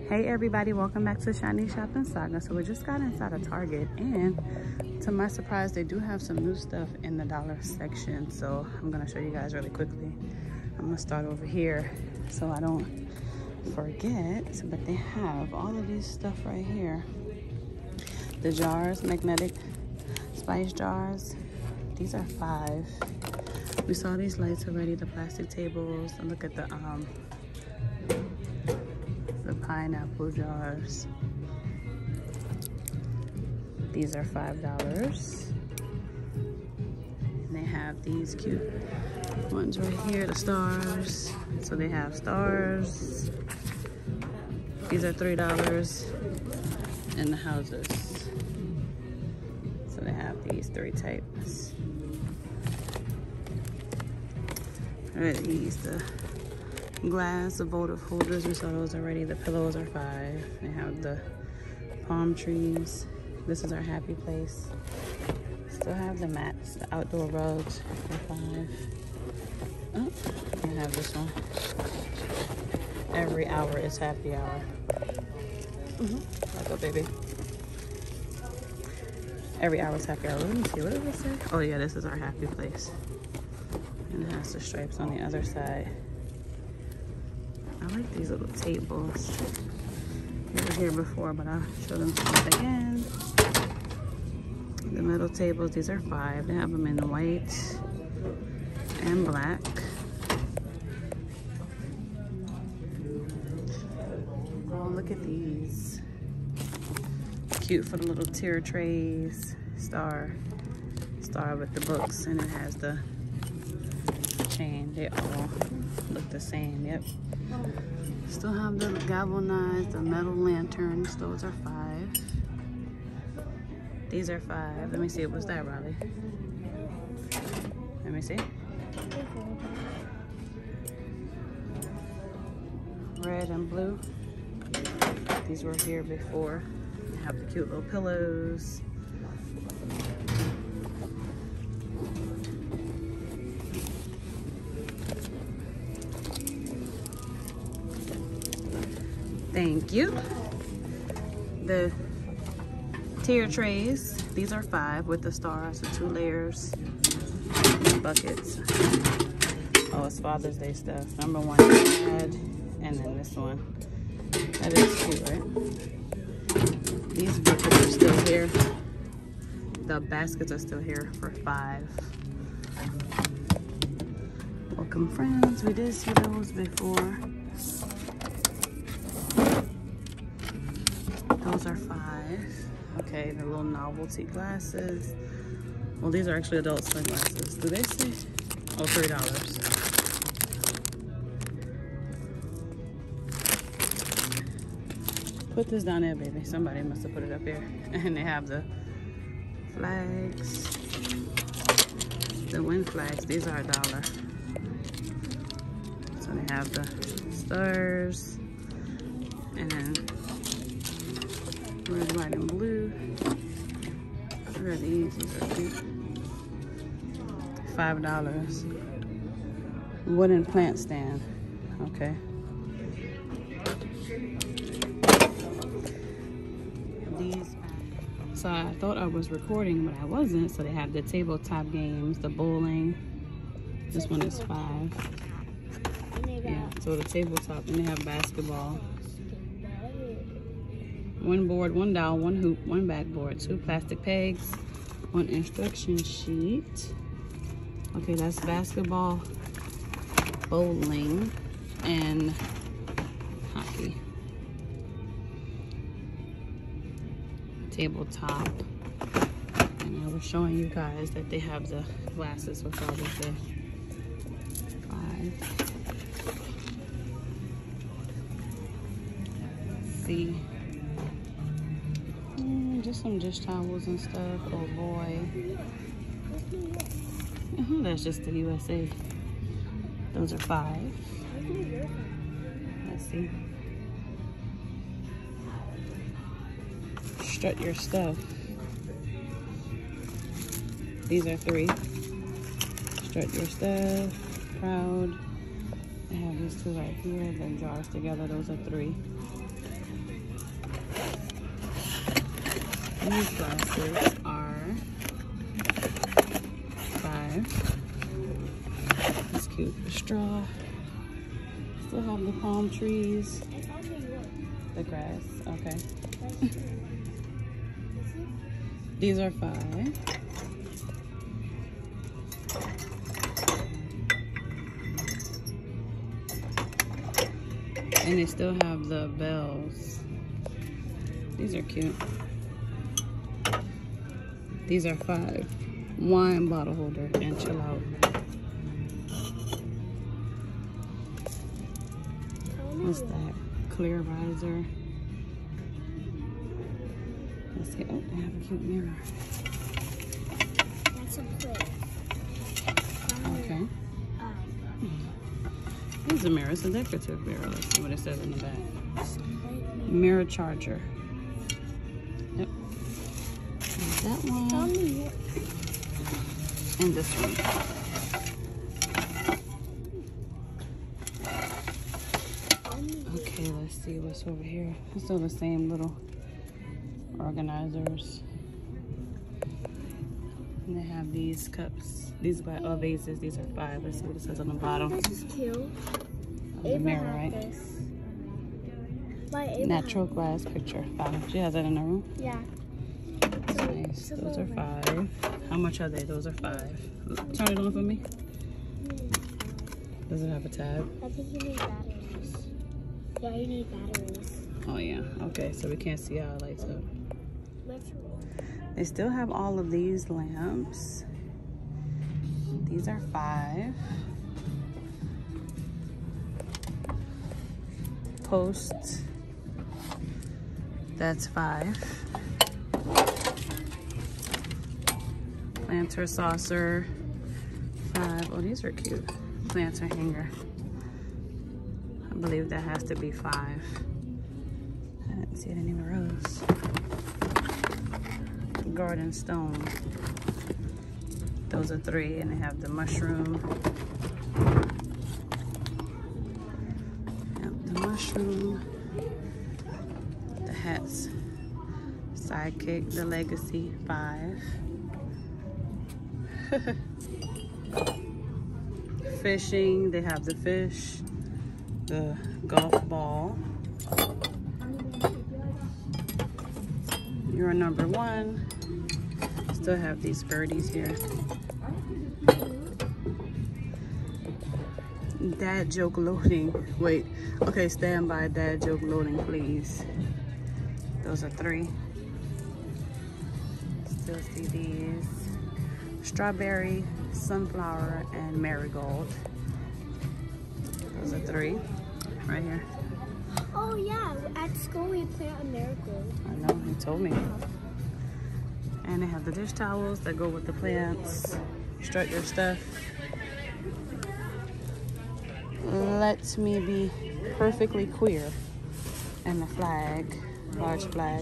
Hey everybody, welcome back to Shanice Shopping Saga. So we just got inside of Target, and to my surprise, they do have some new stuff in the dollar section. So I'm gonna show you guys really quickly. I'm gonna start over here so I don't forget, but they have all of this stuff right here. The jars, magnetic spice jars, these are $5. We saw these lights already, the plastic tables, and look at the pineapple jars. These are $5. And they have these cute ones right here, the stars. So they have stars. These are $3. And the houses. So they have these 3 types. Alright, these the glass, the votive holders, we saw those already. The pillows are $5. They have the palm trees. This is our happy place. Still have the mats, the outdoor rugs for $5. Oh, I have this one. Every hour is happy hour. Like a baby. Every hour is happy hour. Let me see, what does it say? Oh yeah, this is our happy place. And it has the stripes on the other side. I like these little tables. They were here before, but I'll show them again. The middle tables, these are $5. They have them in white and black. Oh, look at these. Cute for the little tier trays. Star with the books, and it has the chain. They all look the same. Yep. Still have the galvanized, the metal lanterns. Those are $5. These are $5. Let me see. What's that, Riley? Let me see. Red and blue. These were here before. They have the cute little pillows. Thank you. The tier trays, these are $5 with the stars, the 2 layers, buckets. Oh, it's Father's Day stuff. Number 1 had, and then this one. That is cute, right? These buckets are still here. The baskets are still here for $5. Welcome friends, we did see those before. Those are $5. Okay, the little novelty glasses. Well, these are actually adult sunglasses. Do they say? Oh, $3. Put this down there, baby. Somebody must have put it up here. And they have the flags. The wind flags. These are $1. So they have the stars. And then red, white, and blue. Look at these. These are cute. $5. Wooden plant stand. Okay. These. So I thought I was recording, but I wasn't. So they have the tabletop games, the bowling. This one is $5. Yeah. So the tabletop, and they have basketball. 1 board, 1 dowel, 1 hoop, 1 backboard, 2 plastic pegs, 1 instruction sheet. Okay, that's basketball, bowling, and hockey. Tabletop. And I was showing you guys that they have the glasses for Father's Day. $5. See. Just some dish towels and stuff. Oh boy. That's just the USA. Those are $5. Let's see. Strut your stuff. These are $3. Strut your stuff. Proud. I have these 2 right here. Then jars together. Those are $3. These glasses are $5. It's cute. The straw. Still have the palm trees. The grass. Okay. These are $5. And they still have the bells. These are cute. These are $5. Wine bottle holder and chill out. What's that? Clear riser. Let's see. Oh, they have a cute mirror. That's a plate. Okay. Here's a mirror. It's a decorative mirror. Let's see what it says in the back. Mirror charger. Yep. There's that one. And this one. Okay, let's see what's over here. It's still the same little organizers. And they have these cups. These are vases. These are $5. Let's see what it says on the bottom. This is cute. The mirror, right? Natural glass picture. $5. She has that in her room? Yeah. Nice. Those are $5. How much are they? Those are $5. Turn it on for me. Does it have a tab? I think you need batteries. Yeah, you need batteries. Oh yeah. Okay, so we can't see how it lights up. They still have all of these lamps. These are $5. Post. That's $5. Planter saucer. $5. Oh, these are cute. Planter hanger. I believe that has to be $5. I didn't see it anywhere else. Garden stone. Those are $3, and they have the mushroom. Yep, the mushroom. The hats. Sidekick, the legacy, $5. Fishing, they have the fish, the golf ball. You're number 1. Still have these birdies here. Dad joke loading. Wait. Okay, stand by. Dad joke loading, please. Those are $3. Still see these. Strawberry, sunflower, and marigold. Those are $3. Right here. Oh yeah, at school we plant a marigold. I know, he told me. And they have the dish towels that go with the plants. Strut your stuff. Let me be perfectly queer. And the flag, large flag.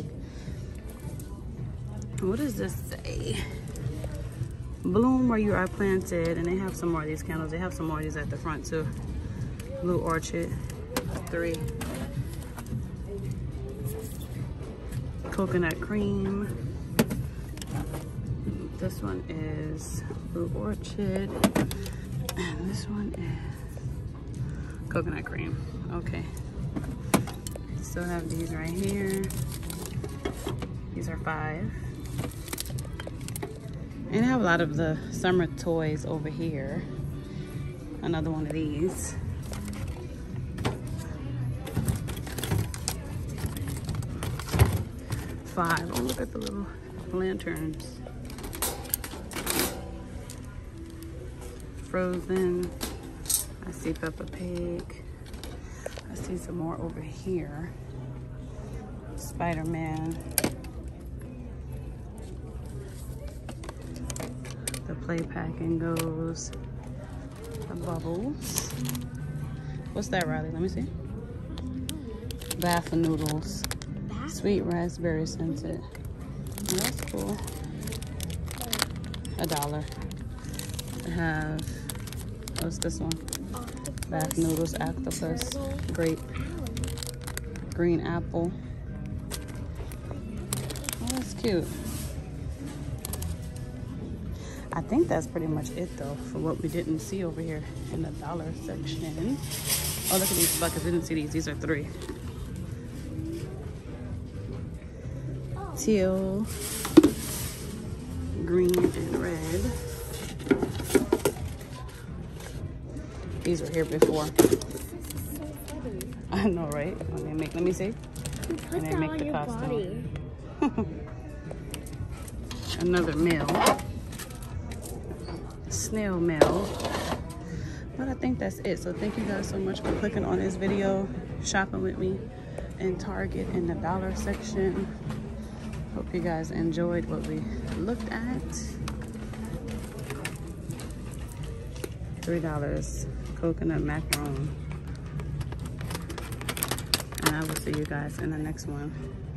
What does this say? Bloom where you are planted. And they have some more of these candles. They have some more of these at the front too. Blue orchid, $3. Coconut cream. This one is blue orchid. And this one is coconut cream. Okay. Still have these right here. These are $5. And I have a lot of the summer toys over here. Another one of these. $5. Oh, look at the little lanterns. Frozen. I see Peppa Pig. I see some more over here. Spider-Man. The play packing goes. The bubbles. What's that, Riley? Let me see. Bath noodles. Sweet raspberry scented. Oh, that's cool. $1. I have, what's this one? Bath noodles, octopus, grape, green apple. cute. I think that's pretty much it though for what we didn't see over here in the dollar section. Oh, look at these buckets. We didn't see these. These are 3. Teal, green, and red. These were here before. This is so funny. I know, right? Let me see. You put And they that make on the your costume. body. Another mail. Snail mail. But I think that's it. So thank you guys so much for clicking on this video, shopping with me in Target in the dollar section. Hope you guys enjoyed what we looked at. $3 coconut macaron. And I will see you guys in the next one.